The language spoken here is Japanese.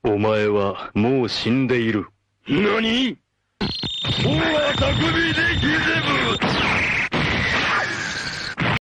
お前はもう死んでいる。 何？おは匠でギゼブ。